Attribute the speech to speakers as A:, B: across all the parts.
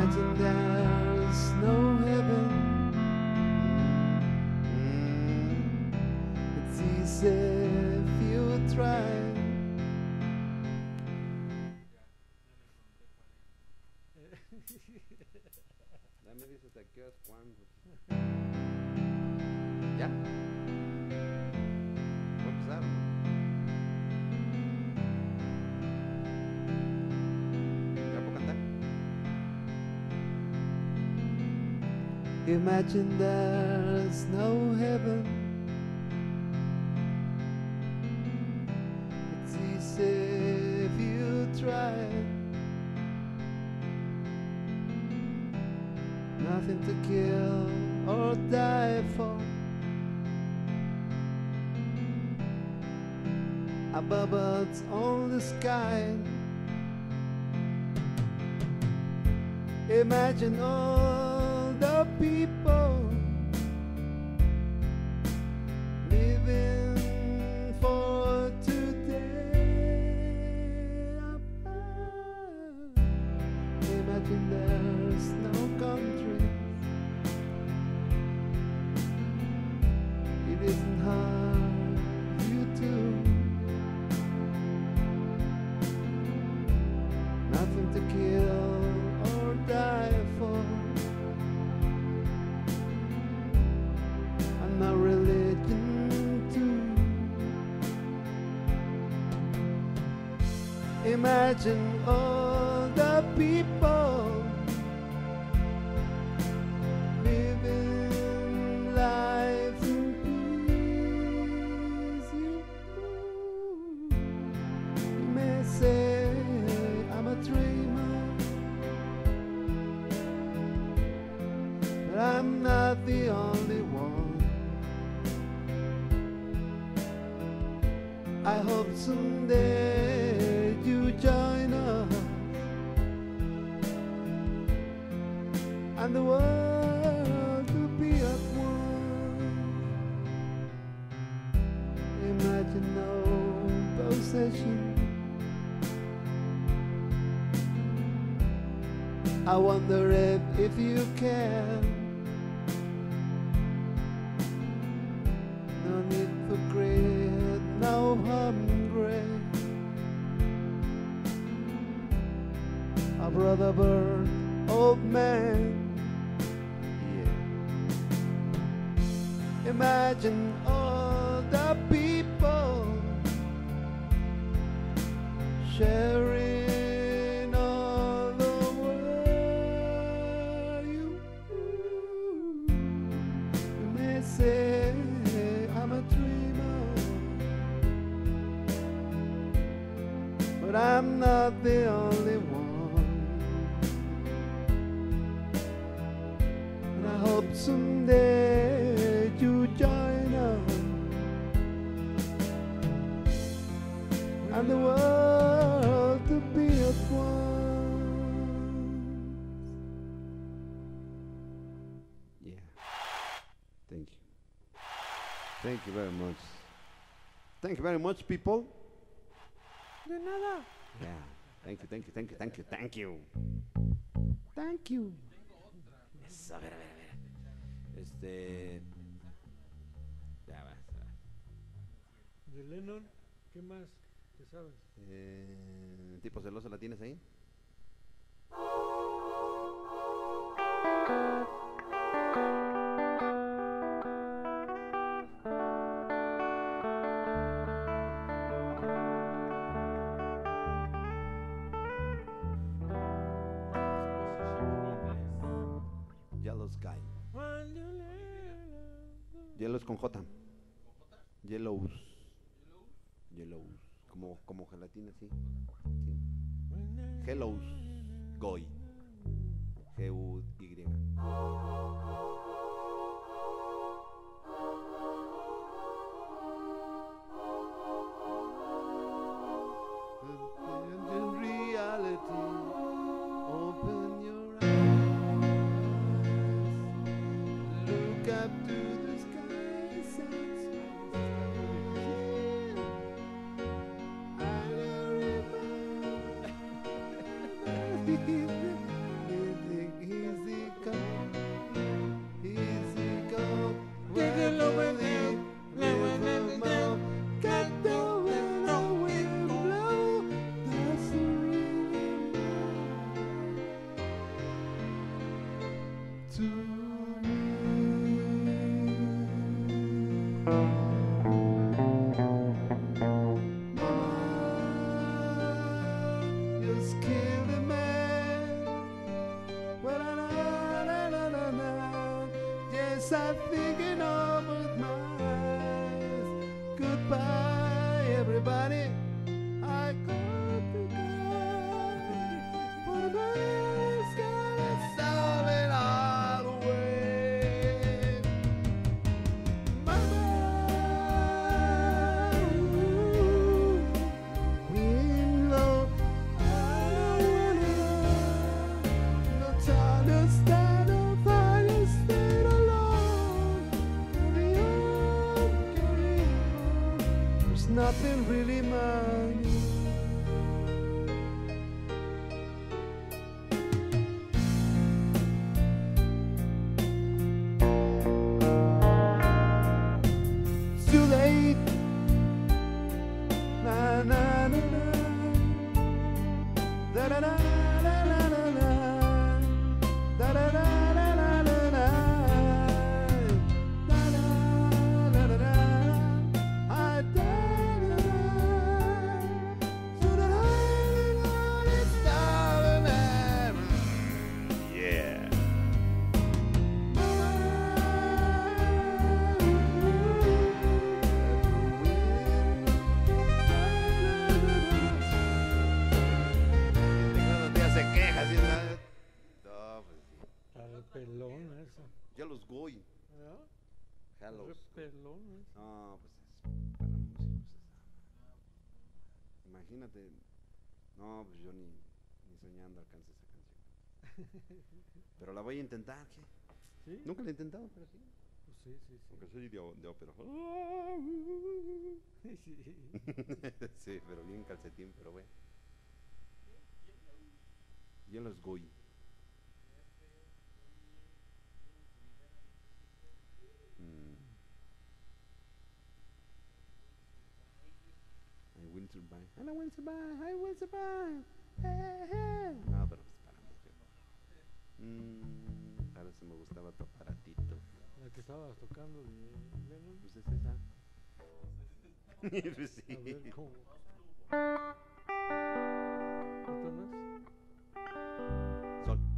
A: Imagine there's no heaven. It's easy if you try. Ya me dices de qué es cuándo. ¿Ya? ¿Puedo empezar? ¿Ya puedo cantar? Imagine there's no heaven. It's easy if you try. Nothing to kill or die for. Above us on the sky. Imagine all the people living for today. Imagine there's no country. It isn't hard, you too. Nothing to kill or die for. And no religion too. Imagine all the people living life in peace. You may say I'm a dreamer, but I'm not the only one. I hope someday you join us and the world will be at one. Imagine no possession. I wonder if you can. No need for greed, no hungry. A brother bird, old man. Yeah. Imagine all the people sharing all the world. You may say I'm a dreamer, but I'm not the only one. And I hope someday you join us and the world to be at one. Yeah. Thank you. Thank you very much. Thank you very much, people.
B: De nada.
A: Yeah. Thank you, thank you, thank you, thank you, thank you. Thank you. Yes, a ver. Ya va.
B: De Lennon, ¿qué más te sabes?
A: ¿Tipo celoso la tienes ahí? Yellow Sky. Yellow es con J. Yellows. Yellows. Como gelatina, sí. Sí. Hellos. Goy. G-U-Y. In reality, open your eyes, look up to the skies and I don't remember to me. Mama, you killed a man. Well, na. Yes, I'm thinking over my eyes. Goodbye, everybody. I got to go. But I've gotta solve it all away. Mama, we in love. I wanna love. No time to stand up, I just stayed alone. Carry on, carry on. There's nothing really mine. It's too late. Na na na na. Da da da da da da da. Da da da da da da da. Da da da da da. I da da da. So that I know it's darling. Yeah. Los días se queja, ¿sí? No, pues sí.
B: Está de pelón eso.
A: Ya los goy.
B: ¿Verdad?
A: Hello.
B: De pelón eso.
A: No, pues es para músicos. Imagínate. No, pues yo ni soñando alcanzo esa canción. Pero la voy a intentar, ¿qué?
B: ¿Sí?
A: Nunca la he intentado, pero sí.
B: Pues sí, sí, sí.
A: Aunque soy de ópera.
B: Sí.
A: Sí, pero bien calcetín, pero bueno. Ya los goy. I will survive. And I will survive. I will survive. Hey, hey. No, pero pues para mujer. Para eso me gustaba tu aparatito.
B: La que estabas tocando de Lennon.
A: Pues es esa. Pues sí.
B: A ver cómo. ¿Qué tonas?
A: Sol.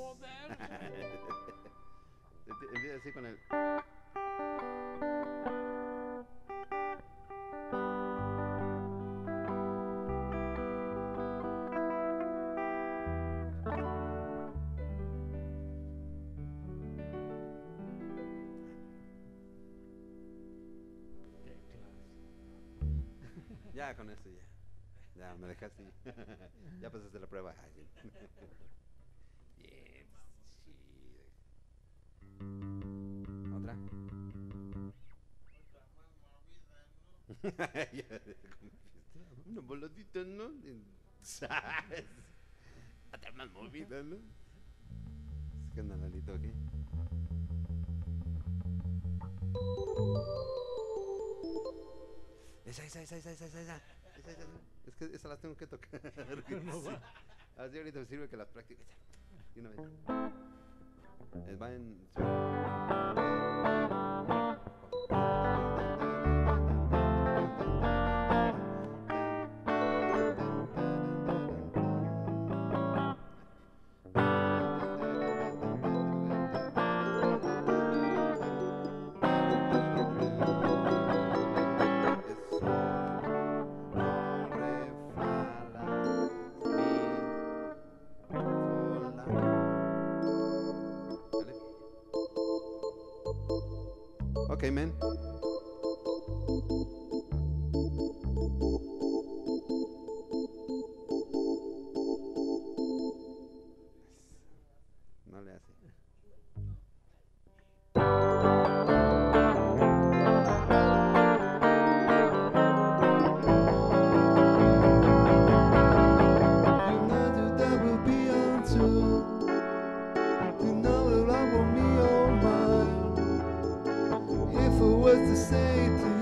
B: Joder.
C: Empieza así con el.
B: Qué clase.
C: Ya con eso ya. Ya me dejaste. Ya pasaste la prueba. Ay, sí. Bien, chido. ¿Otra? Ya, una voladita, ¿no? ¿Sabes? Otra más movida, ¿no? Es que anda Lalito aquí. Esa. Es que esas las tengo que tocar.
B: No va.
C: Así ahorita me sirve que las practique. Y una vez. Va en. Okay, man. No le hace.
A: Was to say to